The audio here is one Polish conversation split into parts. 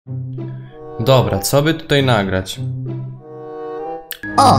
Dobra, co by tutaj nagrać? O!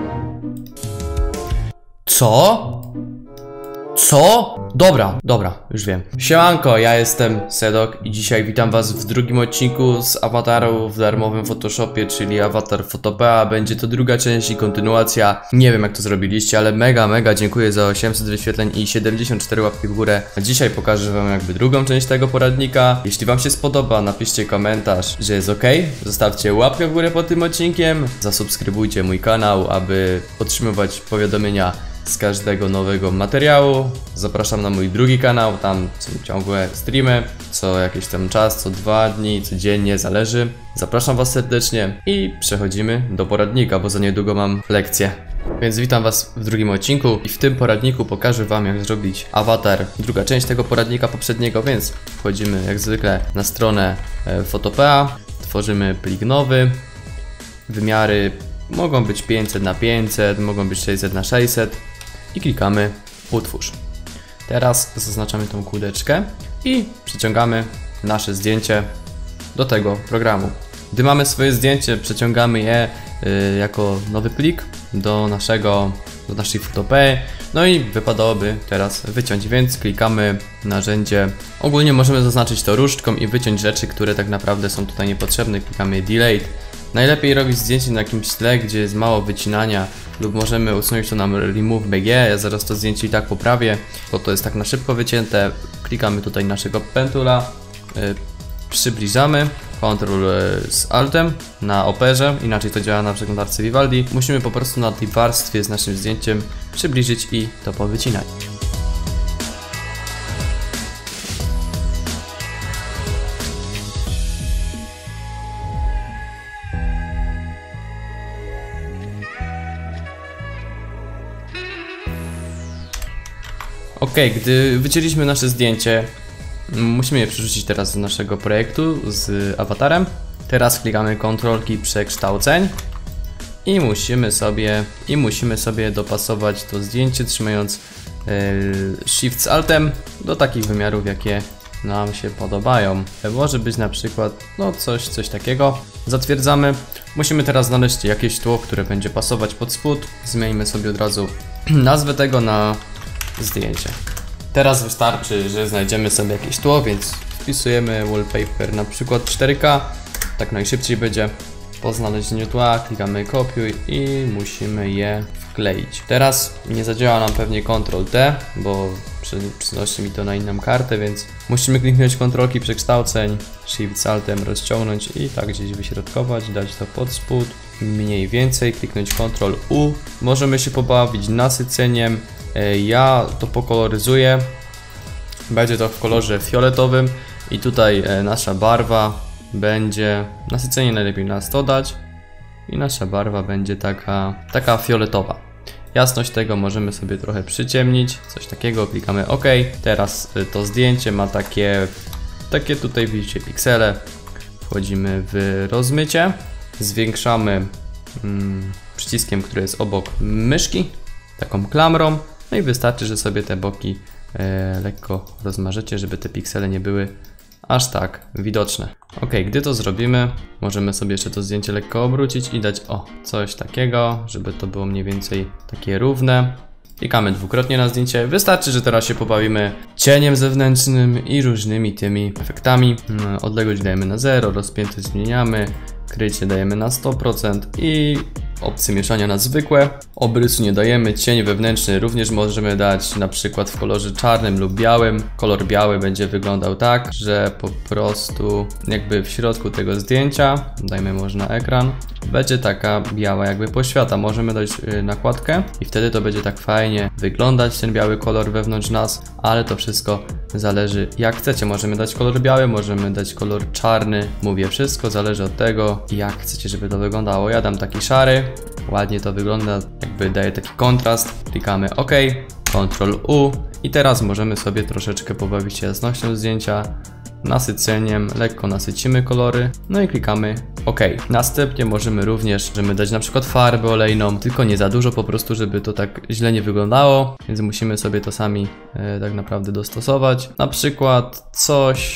Co? Co? Dobra, już wiem. Siemanko, ja jestem Sedok i dzisiaj witam was w drugim odcinku z awataru w darmowym Photoshopie, czyli awatar Photopea. Będzie to druga część i kontynuacja. Nie wiem jak to zrobiliście, ale mega dziękuję za 800 wyświetleń i 74 łapki w górę. Dzisiaj pokażę wam jakby drugą część tego poradnika. Jeśli wam się spodoba, napiszcie komentarz, że jest ok. Zostawcie łapkę w górę pod tym odcinkiem. Zasubskrybujcie mój kanał, aby otrzymywać powiadomienia z każdego nowego materiału. Zapraszam na mój drugi kanał, tam są ciągłe streamy, co jakiś tam czas, co 2 dni, codziennie, zależy. Zapraszam was serdecznie i przechodzimy do poradnika, bo za niedługo mam lekcję. Więc witam was w drugim odcinku i w tym poradniku pokażę wam jak zrobić awatar. Druga część tego poradnika poprzedniego, więc wchodzimy jak zwykle na stronę Photopea, tworzymy plik nowy, wymiary mogą być 500 na 500, mogą być 600 na 600 i klikamy utwórz. Teraz zaznaczamy tą kółeczkę i przyciągamy nasze zdjęcie do tego programu. Gdy mamy swoje zdjęcie, przeciągamy je jako nowy plik do naszej Photopei. No i wypadałoby teraz wyciąć, więc klikamy narzędzie. Ogólnie możemy zaznaczyć to różdżką i wyciąć rzeczy, które tak naprawdę są tutaj niepotrzebne. Klikamy delete. Najlepiej robić zdjęcie na jakimś tle, gdzie jest mało wycinania, lub możemy usunąć to na remove BG. Ja zaraz to zdjęcie i tak poprawię, bo to jest tak na szybko wycięte. Klikamy tutaj naszego pentula, przybliżamy, Ctrl z Altem na operze, inaczej to działa na przeglądarce Vivaldi. Musimy po prostu na tej warstwie z naszym zdjęciem przybliżyć i to powycinać. Ok, gdy wycięliśmy nasze zdjęcie, musimy je przerzucić teraz do naszego projektu z awatarem. Teraz klikamy Ctrl key przekształceń i musimy sobie dopasować to zdjęcie, trzymając Shift z Altem do takich wymiarów, jakie nam się podobają. Może być na przykład coś takiego. Zatwierdzamy. Musimy teraz znaleźć jakieś tło, które będzie pasować pod spód. Zmienimy sobie od razu nazwę tego na zdjęcie. Teraz wystarczy, że znajdziemy sobie jakieś tło, więc wpisujemy wallpaper na przykład 4K. Tak najszybciej będzie. Po znalezieniu tła klikamy kopiuj i musimy je wkleić. Teraz nie zadziała nam pewnie Ctrl-T, bo przenosi mi to na inną kartę, więc musimy kliknąć Ctrl key przekształceń, Shift z Altem rozciągnąć i tak gdzieś wyśrodkować, dać to pod spód, mniej więcej, kliknąć Ctrl-U. Możemy się pobawić nasyceniem. Ja to pokoloryzuję. Będzie to w kolorze fioletowym i tutaj nasza barwa będzie, nasycenie najlepiej na 100 dać i nasza barwa będzie taka fioletowa. Jasność tego możemy sobie trochę przyciemnić, coś takiego, klikamy OK. Teraz to zdjęcie ma takie tutaj widzicie piksele. Wchodzimy w rozmycie, zwiększamy przyciskiem, który jest obok myszki, taką klamrą. No i wystarczy, że sobie te boki lekko rozmażecie, żeby te piksele nie były aż tak widoczne. Ok, gdy to zrobimy, możemy sobie jeszcze to zdjęcie lekko obrócić i dać coś takiego, żeby to było mniej więcej takie równe. Klikamy dwukrotnie na zdjęcie. Wystarczy, że teraz się pobawimy cieniem zewnętrznym i różnymi tymi efektami. Odległość dajemy na 0, rozpiętość zmieniamy, krycie dajemy na 100% i opcje mieszania na zwykłe. Obrysu nie dajemy, cień wewnętrzny również możemy dać na przykład w kolorze czarnym lub białym. Kolor biały będzie wyglądał tak, że po prostu jakby w środku tego zdjęcia, dajmy może na ekran, będzie taka biała jakby poświata. Możemy dać nakładkę i wtedy to będzie tak fajnie wyglądać, ten biały kolor wewnątrz nas, ale to wszystko zależy jak chcecie. Możemy dać kolor biały, możemy dać kolor czarny. Mówię, wszystko zależy od tego jak chcecie, żeby to wyglądało. Ja dam taki szary, ładnie to wygląda, jakby daje taki kontrast. Klikamy OK, Ctrl-U i teraz możemy sobie troszeczkę pobawić się jasnością zdjęcia, nasyceniem, lekko nasycimy kolory, no i klikamy OK. Następnie możemy dać na przykład farbę olejną, tylko nie za dużo po prostu, żeby to tak źle nie wyglądało, więc musimy sobie to sami tak naprawdę dostosować. Na przykład coś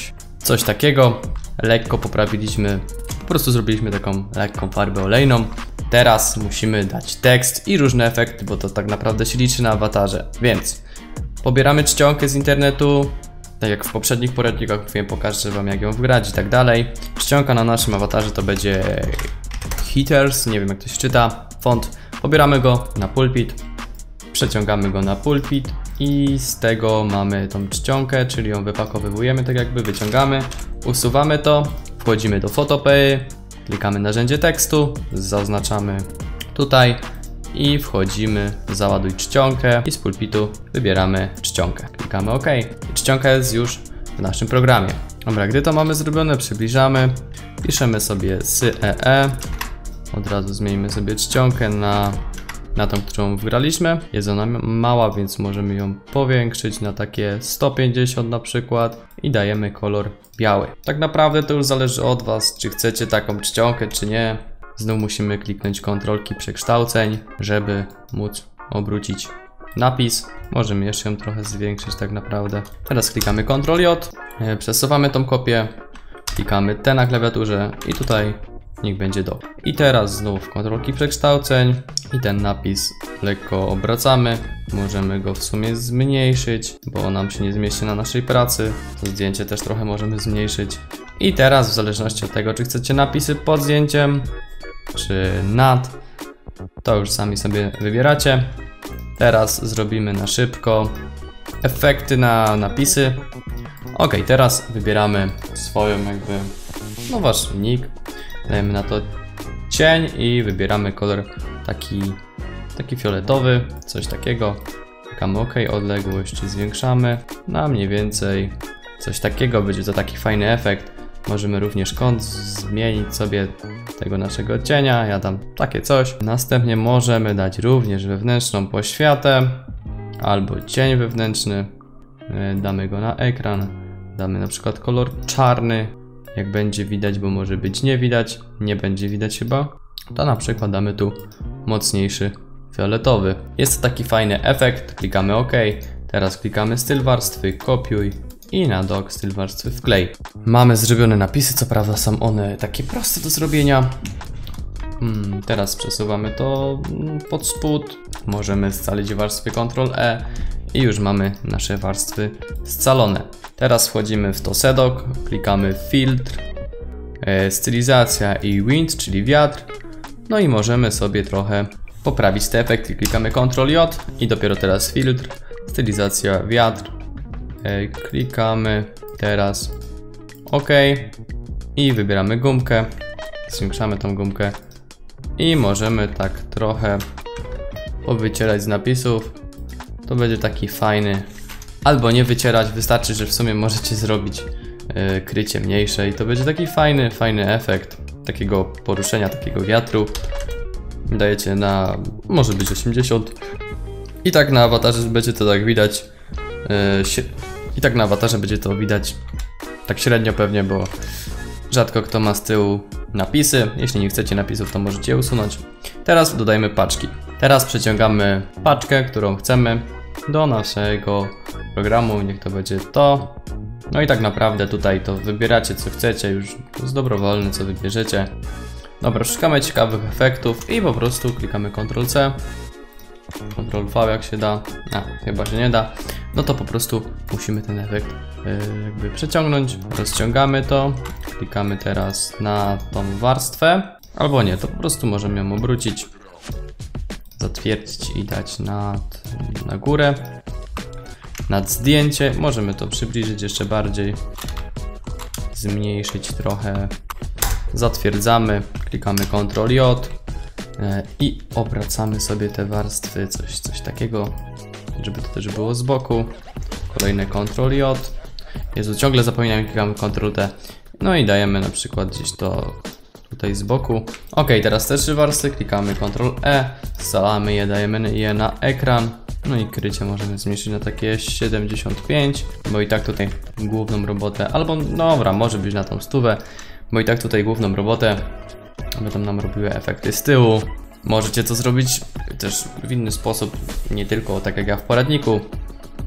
Coś takiego. Lekko poprawiliśmy, po prostu zrobiliśmy taką lekką farbę olejną. Teraz musimy dać tekst i różne efekty, bo to tak naprawdę się liczy na awatarze. Więc pobieramy czcionkę z internetu. Tak jak w poprzednich poradnikach mówiłem, pokażę wam jak ją wgrać i tak dalej. Czcionka na naszym awatarze to będzie Hitters, nie wiem jak to się czyta, font. Pobieramy go na pulpit, przeciągamy go na pulpit i z tego mamy tą czcionkę, czyli ją wypakowujemy, tak jakby wyciągamy, usuwamy to, wchodzimy do Photopea, klikamy narzędzie tekstu, zaznaczamy tutaj i wchodzimy, załaduj czcionkę i z pulpitu wybieramy czcionkę. Klikamy OK. I czcionka jest już w naszym programie. Dobra, gdy to mamy zrobione, przybliżamy, piszemy sobie SYEE, od razu zmienimy sobie czcionkę na tą, którą wgraliśmy. Jest ona mała, więc możemy ją powiększyć na takie 150 na przykład i dajemy kolor biały. Tak naprawdę to już zależy od was, czy chcecie taką czcionkę, czy nie. Znów musimy kliknąć kontrolki przekształceń, żeby móc obrócić napis. Możemy jeszcze ją trochę zwiększyć tak naprawdę. Teraz klikamy Ctrl+J, przesuwamy tą kopię, klikamy T na klawiaturze i tutaj niech będzie do. I teraz znów kontrolki przekształceń i ten napis lekko obracamy. Możemy go w sumie zmniejszyć, bo nam się nie zmieści na naszej pracy. To zdjęcie też trochę możemy zmniejszyć. I teraz w zależności od tego, czy chcecie napisy pod zdjęciem, czy nad, to już sami sobie wybieracie. Teraz zrobimy na szybko efekty na napisy. Ok, teraz wybieramy swoją jakby, no wasz nick. Dajemy na to cień i wybieramy kolor taki fioletowy, coś takiego. Klikamy OK, odległość zwiększamy na mniej więcej coś takiego, będzie to taki fajny efekt. Możemy również kąt zmienić sobie tego naszego cienia, ja dam takie coś. Następnie możemy dać również wewnętrzną poświatę albo cień wewnętrzny. Damy go na ekran, damy na przykład kolor czarny. Jak będzie widać, bo może być nie widać, nie będzie widać chyba, to na przykład damy tu mocniejszy fioletowy. Jest to taki fajny efekt, klikamy OK, teraz klikamy styl warstwy, kopiuj i na dok styl warstwy wklej. Mamy zrobione napisy, co prawda są one takie proste do zrobienia. Teraz przesuwamy to pod spód, możemy scalić warstwy Ctrl+E i już mamy nasze warstwy scalone. Teraz wchodzimy w to sedok, klikamy filtr, stylizacja i wind, czyli wiatr. No i możemy sobie trochę poprawić te efekty. Klikamy Ctrl+J i dopiero teraz filtr, stylizacja, wiatr. Klikamy teraz OK i wybieramy gumkę, zwiększamy tą gumkę i możemy tak trochę powycierać z napisów. To będzie taki fajny, albo nie wycierać, wystarczy, że w sumie możecie zrobić krycie mniejsze i to będzie taki fajny efekt takiego poruszenia, takiego wiatru. Dajecie na, może być 80 i tak na awatarze będzie to tak widać tak średnio pewnie, bo rzadko kto ma z tyłu napisy. Jeśli nie chcecie napisów, to możecie je usunąć. Teraz dodajmy paczki. Teraz przeciągamy paczkę, którą chcemy do naszego programu, niech to będzie to. No i tak naprawdę tutaj to wybieracie co chcecie, już jest dobrowolne co wybierzecie. Dobra, szukamy ciekawych efektów i po prostu klikamy Ctrl+C, Ctrl+V jak się da, chyba się nie da. No to po prostu musimy ten efekt jakby przeciągnąć, rozciągamy to, klikamy teraz na tą warstwę, albo nie, to po prostu możemy ją obrócić, zatwierdzić i dać na górę, nad zdjęcie. Możemy to przybliżyć jeszcze bardziej, zmniejszyć trochę, zatwierdzamy, klikamy Ctrl+J i obracamy sobie te warstwy, coś takiego, żeby to też było z boku. Kolejne Ctrl+J. Jezu, ciągle zapominam, klikamy Ctrl+T. No i dajemy na przykład gdzieś to tutaj z boku. Ok, teraz te trzy warstwy, klikamy Ctrl+E, scalamy je, dajemy je na ekran. No i krycie możemy zmniejszyć na takie 75, bo i tak tutaj główną robotę, albo dobra, może być na tą 100, bo i tak tutaj główną robotę będą nam robiły efekty z tyłu. Możecie to zrobić też w inny sposób, nie tylko tak jak ja w poradniku.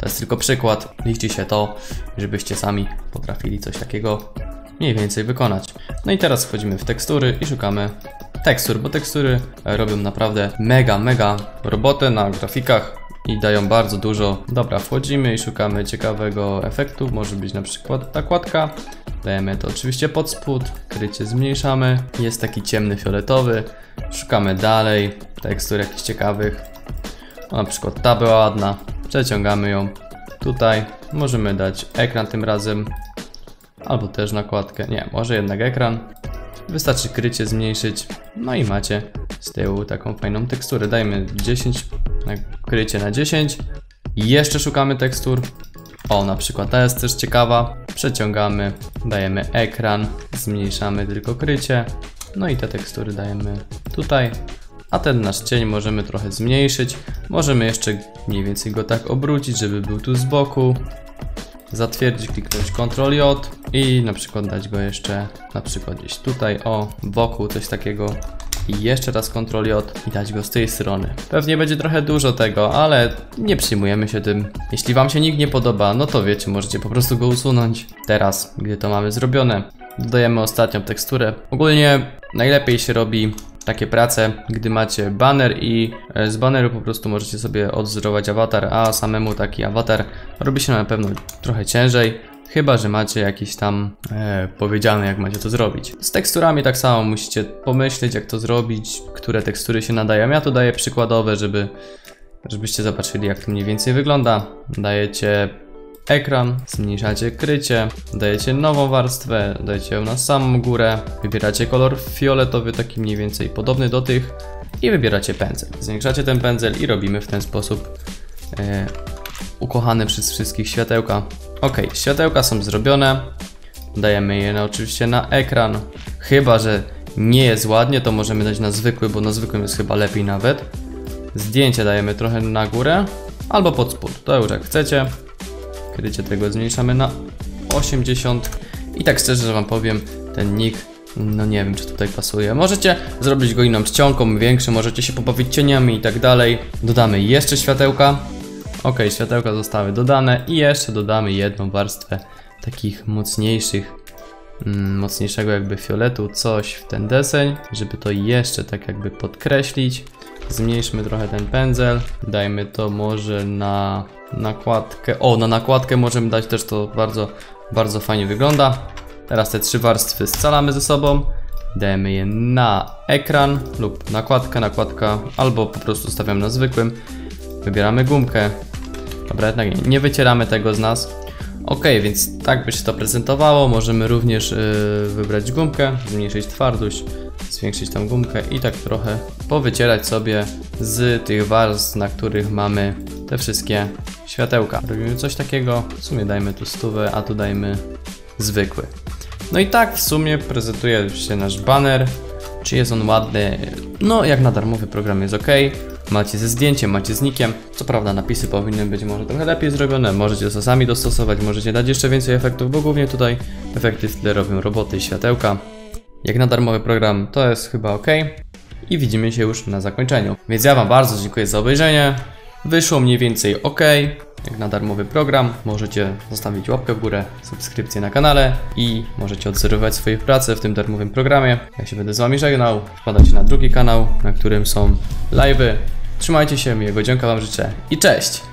To jest tylko przykład. Liczy się to, żebyście sami potrafili coś takiego mniej więcej wykonać. No i teraz wchodzimy w tekstury i szukamy tekstur, bo tekstury robią naprawdę mega robotę na grafikach i dają bardzo dużo. Dobra, wchodzimy i szukamy ciekawego efektu. Może być na przykład nakładka. Dajemy to oczywiście pod spód, krycie zmniejszamy. Jest taki ciemny fioletowy. Szukamy dalej tekstur jakichś ciekawych. O, na przykład ta była ładna. Przeciągamy ją tutaj. Możemy dać ekran tym razem. Albo też nakładkę. Nie, może jednak ekran. Wystarczy krycie zmniejszyć. No i macie z tyłu taką fajną teksturę. Dajmy 10, krycie na 10. I jeszcze szukamy tekstur. O, na przykład ta jest też ciekawa. Przeciągamy, dajemy ekran, zmniejszamy tylko krycie. No i te tekstury dajemy tutaj. A ten nasz cień możemy trochę zmniejszyć. Możemy jeszcze mniej więcej go tak obrócić, żeby był tu z boku. Zatwierdzić, kliknąć Ctrl+J i na przykład dać go jeszcze na przykład gdzieś tutaj, o, wokół, coś takiego. I jeszcze raz Ctrl+J i dać go z tej strony. Pewnie będzie trochę dużo tego, ale nie przejmujemy się tym. Jeśli wam się nikt nie podoba, no to wiecie, możecie po prostu go usunąć. Teraz, gdy to mamy zrobione, dodajemy ostatnią teksturę. Ogólnie najlepiej się robi takie prace, gdy macie baner i z baneru po prostu możecie sobie odwzorować awatar, a samemu taki awatar robi się na pewno trochę ciężej. Chyba że macie jakiś tam powiedziane, jak macie to zrobić. Z teksturami tak samo musicie pomyśleć, jak to zrobić, które tekstury się nadają. Ja tu daję przykładowe, żebyście zobaczyli, jak to mniej więcej wygląda. Dajecie ekran, zmniejszacie krycie, dajecie nową warstwę, dajecie ją na samą górę, wybieracie kolor fioletowy, taki mniej więcej podobny do tych i wybieracie pędzel. Zwiększacie ten pędzel i robimy w ten sposób ukochane przez wszystkich światełka. Ok, światełka są zrobione, dajemy je oczywiście na ekran, chyba że nie jest ładnie, to możemy dać na zwykły, bo na zwykłym jest chyba lepiej nawet. Zdjęcie dajemy trochę na górę albo pod spód, to już jak chcecie. Krycie tego zmniejszamy na 80 i tak szczerze, że wam powiem, ten nick, no nie wiem, czy tutaj pasuje. Możecie zrobić go inną czcionką, większą, możecie się pobawić cieniami i tak dalej. Dodamy jeszcze światełka. Ok, światełka zostały dodane i jeszcze dodamy jedną warstwę takich mocniejszego jakby fioletu, coś w ten deseń, żeby to jeszcze tak jakby podkreślić. Zmniejszmy trochę ten pędzel, dajmy to może na nakładkę. O, na nakładkę możemy dać też, to bardzo fajnie wygląda. Teraz te trzy warstwy scalamy ze sobą, dajemy je na ekran lub nakładka, albo po prostu stawiam na zwykłym. Wybieramy gumkę. Dobra, jednak nie wycieramy tego z nas. Ok, więc tak by się to prezentowało. Możemy również wybrać gumkę, zmniejszyć twardość, zwiększyć tą gumkę i tak trochę powycierać sobie z tych warstw, na których mamy te wszystkie światełka. Robimy coś takiego, w sumie dajmy tu 100, a tu dajmy zwykły. No i tak w sumie prezentuje się nasz baner. Czy jest on ładny? No jak na darmowy program jest ok. Macie ze zdjęciem, macie z nickiem. Co prawda napisy powinny być może trochę lepiej zrobione. Możecie to sami dostosować, możecie dać jeszcze więcej efektów, bo głównie tutaj efekty w tle robią roboty i światełka. Jak na darmowy program to jest chyba ok. I widzimy się już na zakończeniu. Więc ja wam bardzo dziękuję za obejrzenie. Wyszło mniej więcej ok. Jak na darmowy program. Możecie zostawić łapkę w górę, subskrypcję na kanale i możecie odwzorować swoje prace w tym darmowym programie. Ja się będę z wami żegnał. Wpadajcie na drugi kanał, na którym są live'y. Trzymajcie się, miłego dzionka wam życzę i cześć!